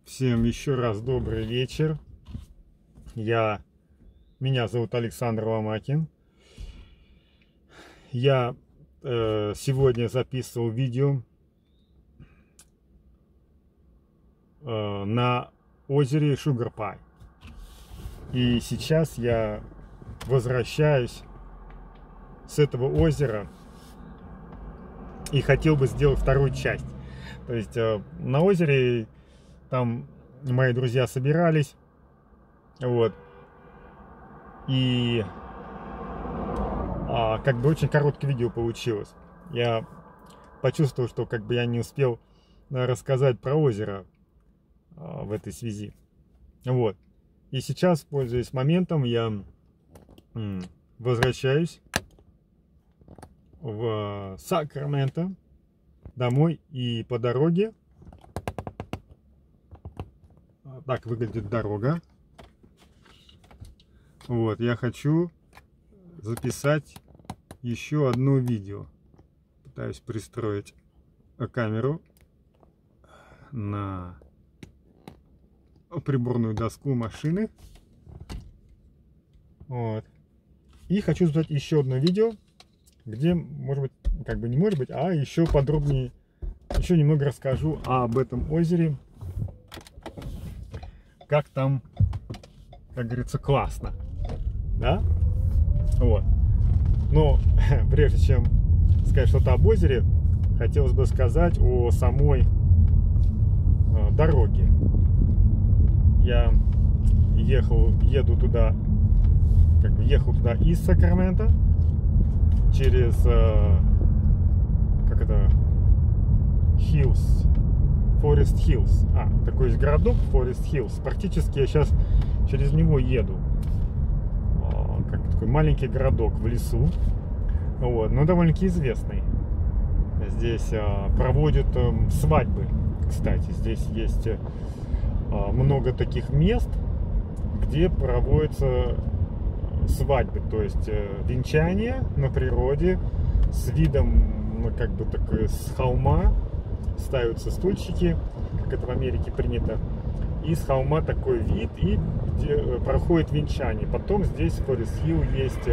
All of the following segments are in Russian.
Всем еще раз добрый вечер. Меня зовут Александр Ломакин. Я сегодня записывал видео на озере Sugar Pie. И сейчас я возвращаюсь с этого озера и хотел бы сделать вторую часть. То есть на озере там мои друзья собирались, вот, и как бы очень короткое видео получилось. Я почувствовал, что как бы я не успел рассказать про озеро в этой связи. Вот. И сейчас, пользуясь моментом, я возвращаюсь в Сакраменто домой, и по дороге так выглядит дорога. Вот, я хочу записать еще одно видео. Пытаюсь пристроить камеру на приборную доску машины. Вот. И хочу записать еще одно видео, где, может быть, как бы не может быть, а еще подробнее, еще немного расскажу об этом озере. Как там, как говорится, классно, да? Вот. Но прежде чем сказать что-то об озере, хотелось бы сказать о самой дороге. Я еду туда, как бы ехал туда из Сакрамента через, как это, Forest Hills. Такой есть городок Forest Hills. Практически я сейчас через него еду. Как такой маленький городок в лесу. Вот, но довольно-таки известный. Здесь проводят свадьбы. Кстати, здесь есть много таких мест, где проводятся свадьбы. То есть венчание на природе с видом, ну, как бы такой, с холма. Ставятся стульчики, как это в Америке принято, и с холма такой вид, и где проходит венчание. Потом здесь в Forest Hill есть,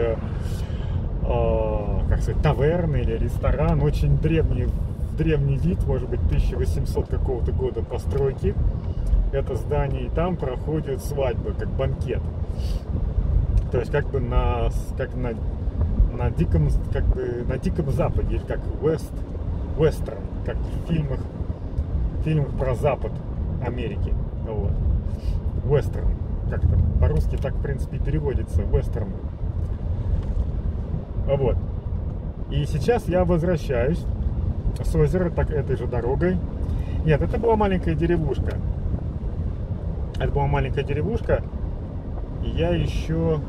как сказать, таверна или ресторан, очень древний вид, может быть 1800 какого-то года постройки. Это здание, и там проходят свадьбы, как банкет. То есть как бы на диком, как бы на Диком Западе, или как вестерн, как в фильмах про Запад Америки. Вот. Вестерн. Как-то по-русски так, в принципе, переводится. Вестерн. Вот. И сейчас я возвращаюсь с озера этой же дорогой. Нет, это была маленькая деревушка. Это была маленькая деревушка. И я еще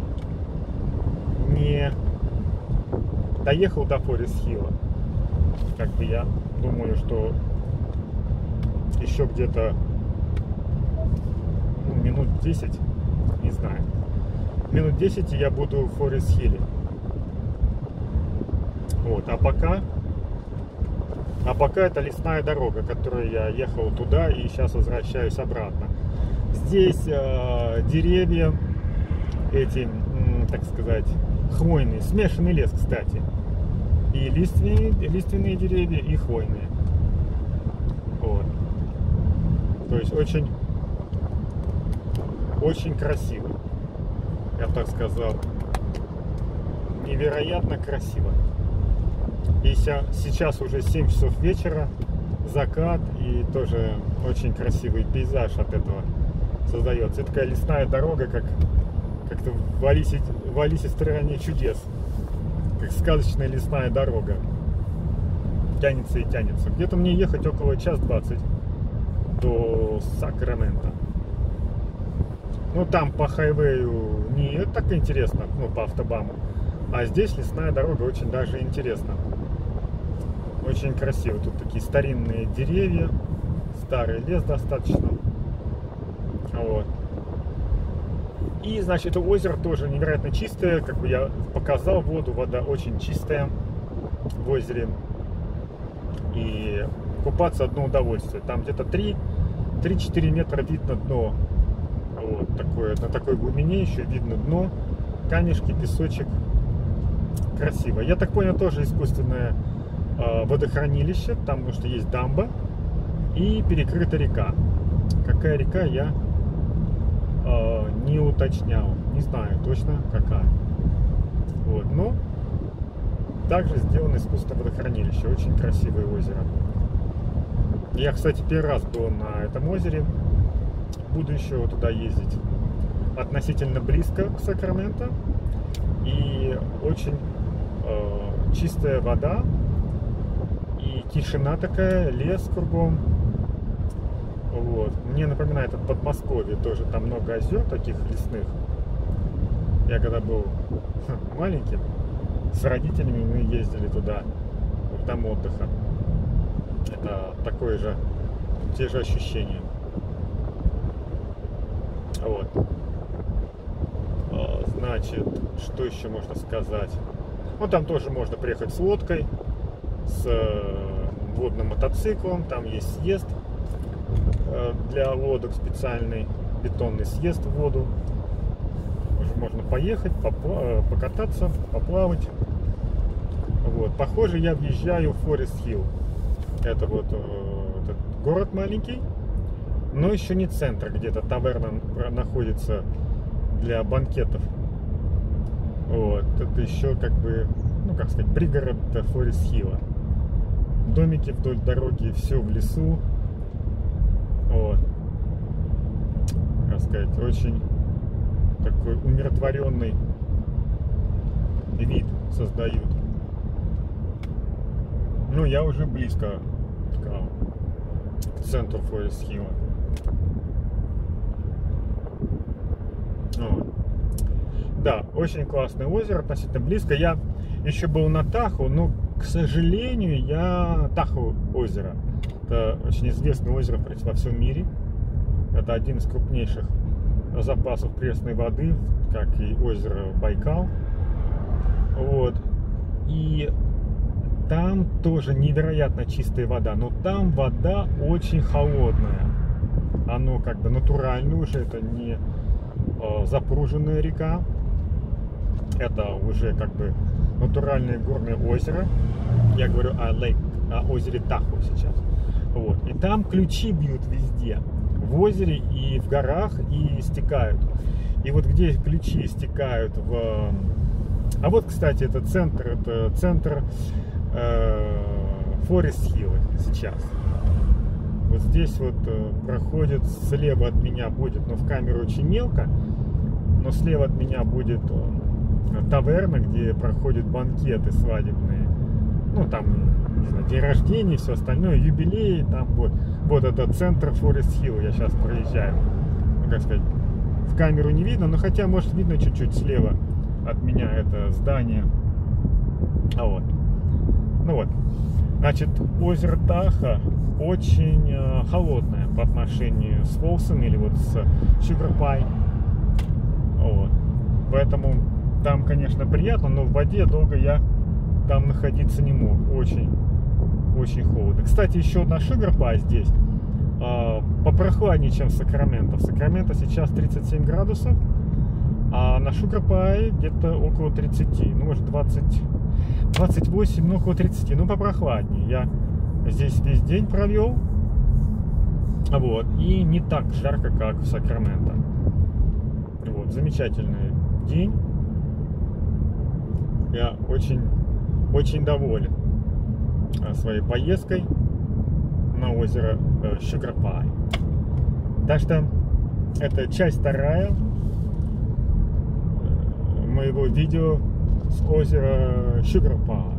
не доехал до Forest Hill. Как бы я думаю, что еще где-то минут 10, не знаю, минут 10 я буду в Forest Hill. Вот, а пока это лесная дорога, которой я ехал туда и сейчас возвращаюсь обратно. Здесь деревья эти, так сказать, хвойные, смешанный лес, кстати. И лиственные деревья, и хвойные. Вот. То есть очень красиво. Я бы так сказал. Невероятно красиво. И сейчас уже 7 часов вечера, закат, и тоже очень красивый пейзаж от этого создается. Это такая лесная дорога, как-то в Алисе в стране чудес. Как сказочная лесная дорога. Тянется и тянется. Где-то мне ехать около 1:20 до Сакрамента. Ну, там по хайвею не так интересно, ну, по автобану. А здесь лесная дорога очень даже интересна. Очень красиво. Тут такие старинные деревья. Старый лес достаточно. Вот. И, значит, это озеро тоже невероятно чистое. Как бы я показал воду, вода очень чистая в озере. И купаться одно удовольствие. Там где-то 3 3-4 метра видно дно. Вот такое, на такой глубине еще видно дно, камешки, песочек. Красиво. Я так понял, тоже искусственное водохранилище, потому что есть дамба и перекрыта река. Какая река, я не уточнял, не знаю точно какая. Вот, но также сделано искусственное водохранилище, очень красивое озеро. Я, кстати, первый раз был на этом озере, буду еще туда ездить. Относительно близко к Сакраменто и очень чистая вода и тишина такая, лес кругом. Вот. Мне напоминает это Подмосковье, тоже там много озер таких лесных. Я когда был маленьким, с родителями мы ездили туда, в дом отдыха. Это такое же, те же ощущения. Вот. Значит, что еще можно сказать? Ну, там тоже можно приехать с лодкой, с водным мотоциклом, там есть съезд для лодок специальный, бетонный съезд в воду. Можно поехать, покататься, поплавать. Вот. Похоже, я въезжаю в Форест-Хилл. Это вот этот город маленький, но еще не центр, где-то таверна находится для банкетов. Вот. Это еще как бы, ну как сказать, пригород Форест-Хилла. Домики вдоль дороги, все в лесу. Вот. Как сказать, очень такой умиротворенный вид создают. Ну, я уже близко к центру Форест-Хилла. Да, очень классное озеро, относительно близко. Я еще был на Тахо, но, к сожалению, Тахо озеро. Это очень известное озеро, в принципе, во всем мире. Это один из крупнейших запасов пресной воды, как и озеро Байкал. Вот. И там тоже невероятно чистая вода, но там вода очень холодная. Оно как бы натуральное уже, это не запруженная река. Это уже как бы натуральное горное озеро. Я говорю о озере Тахо сейчас. Вот. И там ключи бьют везде. В озере и в горах, и стекают. И вот где ключи стекают в... А вот, кстати, это центр Форест-Хилла сейчас. Вот здесь вот проходит, слева от меня будет, но в камеру очень мелко, но слева от меня будет таверна, где проходят банкеты свадебные. Ну, там, не знаю, день рождения и все остальное, юбилей, там вот. Вот это центр Форест-Хилла, я сейчас проезжаю. Ну, как сказать, в камеру не видно, но хотя, может, видно чуть-чуть слева от меня это здание. А вот. Ну вот. Значит, озеро Тахо очень холодное по отношению с Folsom или вот с Sugar Pine. Вот. Поэтому там, конечно, приятно, но в воде долго я там находиться не мог. Очень холодно. Кстати, еще одна Sugar Pine здесь попрохладнее, чем в Сакраменто. В Сакраменто сейчас 37 градусов, а на Sugar Pine где-то около 30, ну, может 28, ну, около 30, ну, попрохладнее. Я здесь весь день провел, вот, и не так жарко, как в Сакраменто. Вот, замечательный день. Я очень доволен своей поездкой на озеро Sugar Pine. Так что это часть вторая моего видео с озера Sugar Pine.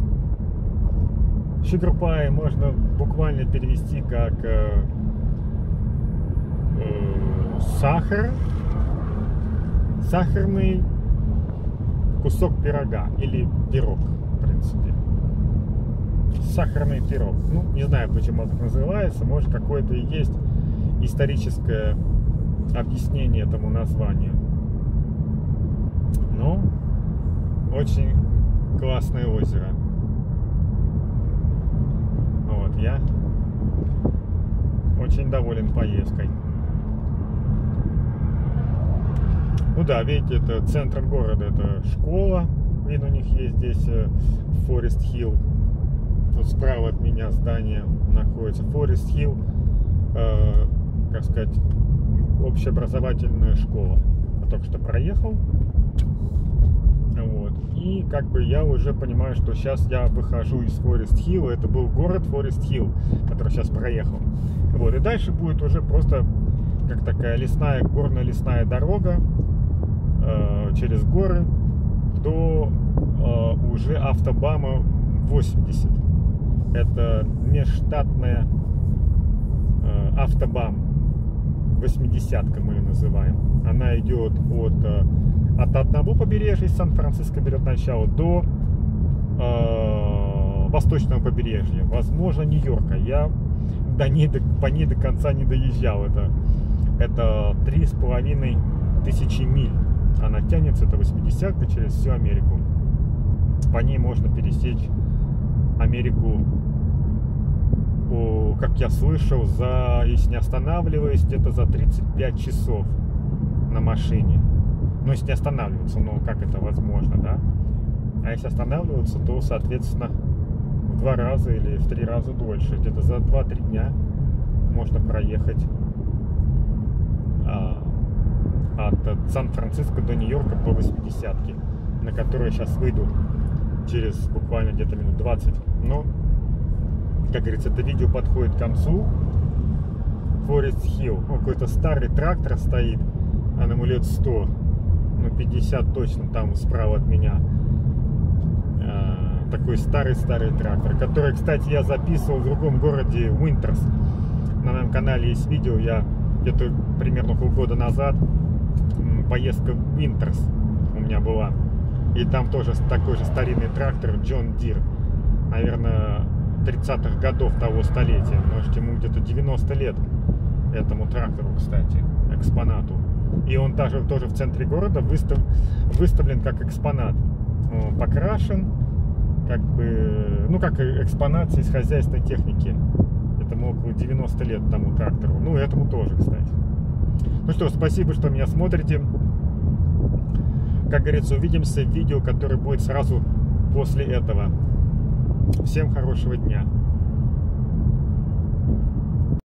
Sugar Pine можно буквально перевести как сахарный кусок пирога или пирог, в принципе. Сахарный пирог. Ну, не знаю, почему так называется. Может, какое-то и есть историческое объяснение этому названию. Но очень классное озеро. Вот, я очень доволен поездкой. Ну да, видите, это центр города, это школа. Видно, у них есть здесь Форест Хилл. Тут справа от меня здание находится Форест Хилл, как сказать, общеобразовательная школа. Я только что проехал. Вот. И как бы я уже понимаю, что сейчас я выхожу из Форест Хилл. Это был город Форест Хилл, который сейчас проехал. Вот. И дальше будет уже просто как такая лесная, горно-лесная дорога через горы до уже автобама 80. Это межштатная автобам 80-ка, мы ее называем. Она идет от одного побережья, Сан-Франциско берет начало, до восточного побережья, возможно, Нью-Йорка. Я по ней до конца не доезжал. Это 3500 миль. Она тянется, это 80-ка через всю Америку. По ней можно пересечь Америку, как я слышал, если не останавливаясь, где-то за 35 часов на машине. Ну, если не останавливаться, ну, как это возможно, да? А если останавливаться, то, соответственно, в 2 раза или в 3 раза дольше. Где-то за 2-3 дня можно проехать от Сан-Франциско до Нью-Йорка по 80-ке, на которой я сейчас выйду через буквально где-то минут 20. Но, как говорится, это видео подходит к концу. Форест Хилл. Какой-то старый трактор стоит, а ему лет 100. Ну, 50 точно там справа от меня. Такой старый-старый трактор, который, кстати, я записывал в другом городе, Уинтерс. На моем канале есть видео, я где-то примерно полгода назад, поездка в Уинтерс у меня была. И там тоже такой же старинный трактор John Deere, наверное, 30-х годов того столетия. Может, ему где-то 90 лет, этому трактору, кстати, экспонату. И он тоже в центре города выставлен как экспонат. Он покрашен, как бы, ну, как экспонат из хозяйственной техники. Этому около 90 лет тому трактору. Ну, и этому тоже, кстати. Ну что, спасибо, что меня смотрите. Как говорится, увидимся в видео, которое будет сразу после этого. Всем хорошего дня.